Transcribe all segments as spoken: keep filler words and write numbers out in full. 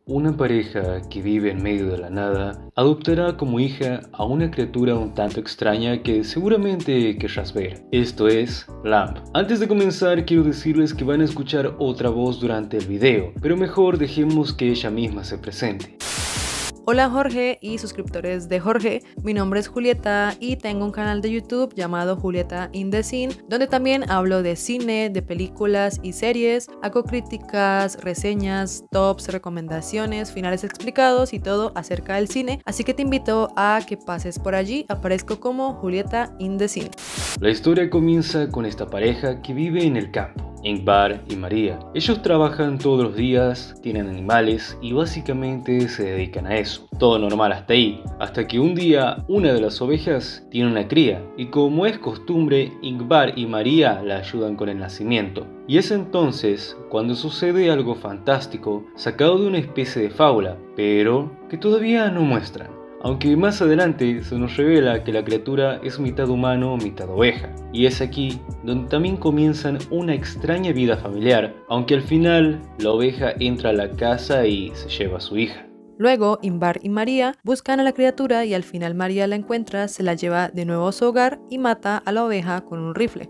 Una pareja que vive en medio de la nada adoptará como hija a una criatura un tanto extraña que seguramente querrás ver. Esto es Lamb. Antes de comenzar quiero decirles que van a escuchar otra voz durante el video, pero mejor dejemos que ella misma se presente. Hola Jorge y suscriptores de Jorge, mi nombre es Julieta y tengo un canal de YouTube llamado Julieta in the Scene, donde también hablo de cine, de películas y series, hago críticas, reseñas, tops, recomendaciones, finales explicados y todo acerca del cine, así que te invito a que pases por allí. Aparezco como Julieta in the Scene. La historia comienza con esta pareja que vive en el campo, Ingvar y María. Ellos trabajan todos los días, tienen animales y básicamente se dedican a eso. Todo normal hasta ahí, hasta que un día una de las ovejas tiene una cría y como es costumbre, Ingvar y María la ayudan con el nacimiento. Y es entonces cuando sucede algo fantástico, sacado de una especie de fábula, pero que todavía no muestran. Aunque más adelante se nos revela que la criatura es mitad humano, mitad oveja. Y es aquí donde también comienzan una extraña vida familiar, aunque al final la oveja entra a la casa y se lleva a su hija. Luego, Ingvar y María buscan a la criatura y al final María la encuentra, se la lleva de nuevo a su hogar y mata a la oveja con un rifle.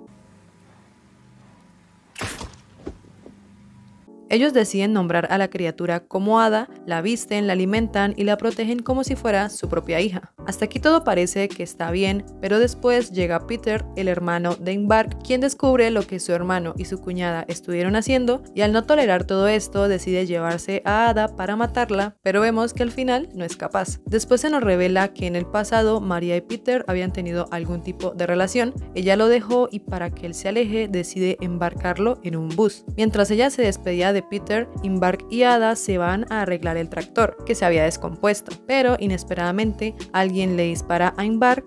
Ellos deciden nombrar a la criatura como Ada, la visten, la alimentan y la protegen como si fuera su propia hija. Hasta aquí todo parece que está bien, pero después llega Peter, el hermano de Ingvar, quien descubre lo que su hermano y su cuñada estuvieron haciendo y al no tolerar todo esto decide llevarse a Ada para matarla, pero vemos que al final no es capaz. Después se nos revela que en el pasado María y Peter habían tenido algún tipo de relación, ella lo dejó y para que él se aleje decide embarcarlo en un bus. Mientras ella se despedía de de Peter, Ingvar y Ada se van a arreglar el tractor, que se había descompuesto, pero inesperadamente alguien le dispara a Ingvar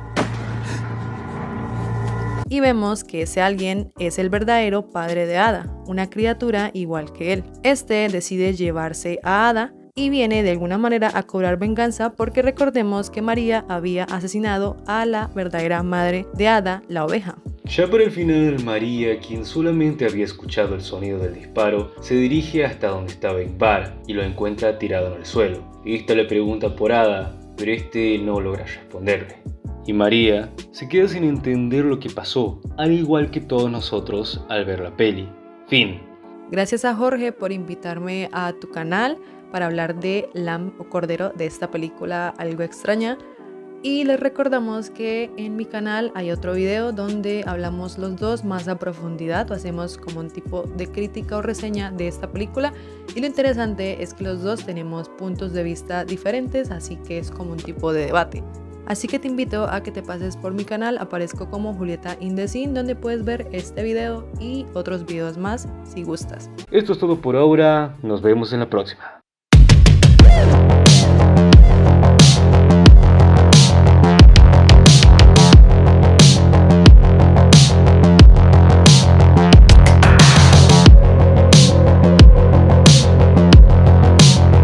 y vemos que ese alguien es el verdadero padre de Ada, una criatura igual que él. Este decide llevarse a Ada y viene de alguna manera a cobrar venganza porque recordemos que María había asesinado a la verdadera madre de Ada, la oveja. Ya por el final, María, quien solamente había escuchado el sonido del disparo, se dirige hasta donde estaba Ingvar y lo encuentra tirado en el suelo. Esta le pregunta por Ada, pero este no logra responderle. Y María se queda sin entender lo que pasó, al igual que todos nosotros al ver la peli. Fin. Gracias a Jorge por invitarme a tu canal para hablar de Lamb o Cordero, de esta película algo extraña. Y les recordamos que en mi canal hay otro video donde hablamos los dos más a profundidad o hacemos como un tipo de crítica o reseña de esta película. Y lo interesante es que los dos tenemos puntos de vista diferentes, así que es como un tipo de debate. Así que te invito a que te pases por mi canal, aparezco como Julieta in the Scene, donde puedes ver este video y otros videos más si gustas. Esto es todo por ahora, nos vemos en la próxima.